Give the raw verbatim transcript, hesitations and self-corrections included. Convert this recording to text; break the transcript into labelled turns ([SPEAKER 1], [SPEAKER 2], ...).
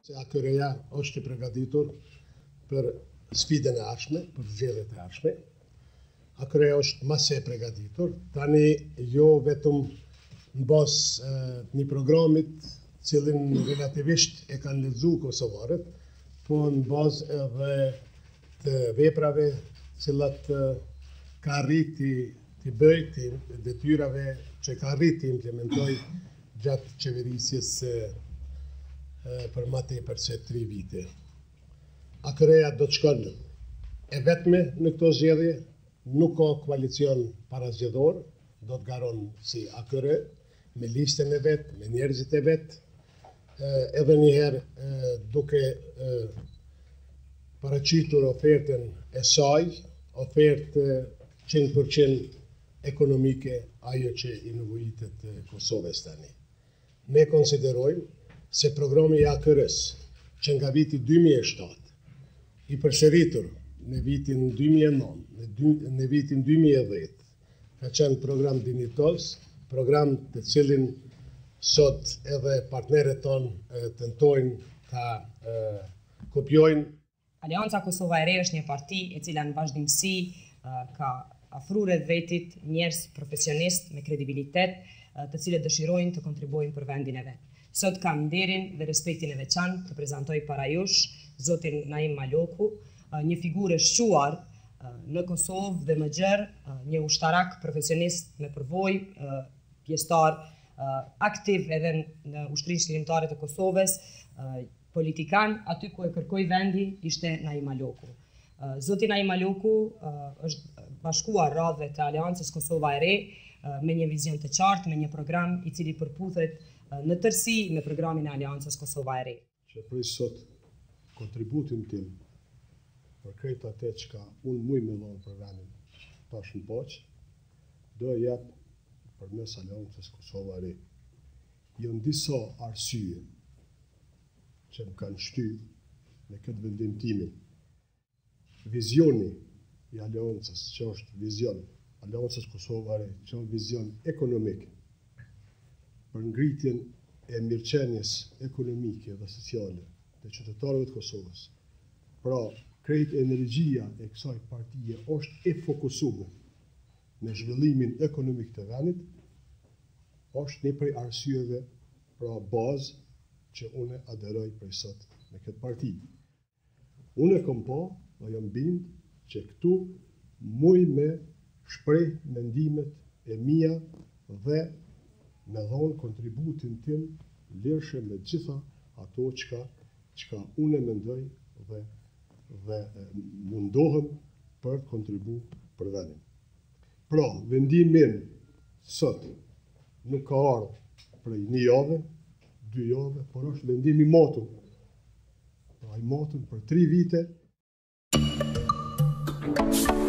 [SPEAKER 1] se AKR-ja është i përgatitur për sfidën e ardhshme, për zgjedhjet e ardhshme. AKR-ja është më së përgatitur, tani jo vetëm në bazë një programit cilin relativisht e kanë lexuar kosovarët, po në bazë edhe të veprave cilat ka arriti të bëj të detyrave që ka arriti të implementoj gjatë qeverisjes për më tepër se tri vite. AKR-ja do të shkon e vetme në këto zgjedhje, nuk ka koalicion parazgjedhor, do të garon si AKR, me listën e vet, me njerëzit e vet, edhe njëherë duke paraqitur ofertën e saj, ofertë cent për cent ekonomike, ajo që i nevojitet Kosovës tani. Ne konsiderojmë se programi i AKR-s, që nga viti dy mijë e shtatë, i përsëritur në vitin dy mijë e nëntë, në vitin dy mijë e dhjetë, ka qenë program dinjitos, program të cilin sot edhe partnerët tonë tentojnë ta kopjojnë.
[SPEAKER 2] Aleanca Kosova e Re është një parti e cila në vazhdimsi ka afruar vetit njerëz profesionist me kredibilitet, të cilët dëshirojnë të kontribuojnë për vendin e vet. Sot kam nderin dhe respektin e veçantë të prezantoj para jush zotin Naim Maloku, një figurë e shquar në Kosovë dhe më gjerë, një ushtarak profesionist me përvojë, pjesëtar aktiv edhe në ushtrisë shërimtare të Kosovës, politikan, aty ku e kërkoi vendi ishte Naim Maloku. Zoti Naim Maloku është bashkuar radhëve të Aleancës Kosova e Re me një vizion të qartë, me një program i cili përputhet në tërësi me programin e Aleancës Kosova e Re.
[SPEAKER 1] Që prej sot kontributin tim për krejt atë që ka unë muj me dhonë programin tash në poqë, do e jep për mes Aleancës Kosova e Re. Jënë disa arsye që më kanë shty me këtë vendim timin. Vizioni i Aleancës, që është vizion, Aleancës Kosova e Re, që është vizion ekonomik, për ngritjen e mirëqenies ekonomike dhe sociale të qytetarëve të Kosovës. Pra, krejt energjia e kësaj partije është e fokusuar në zhvillimin ekonomik të vendit, është një prej arsyeve, pra bazë që une aderoj prej sot me këtë parti. Une kom pa dhe jam bind që këtu muj me shprej mendimet e mia dhe me dhonë kontributin tim lirshëm me gjitha ato qka, qka une mendoj dhe, dhe mundohem për të kontribu për vendin. Pra, vendimin sot nuk ka ardhur prej një jave, dy jave, por është vendimi matur. Pra, i matur për tri vite.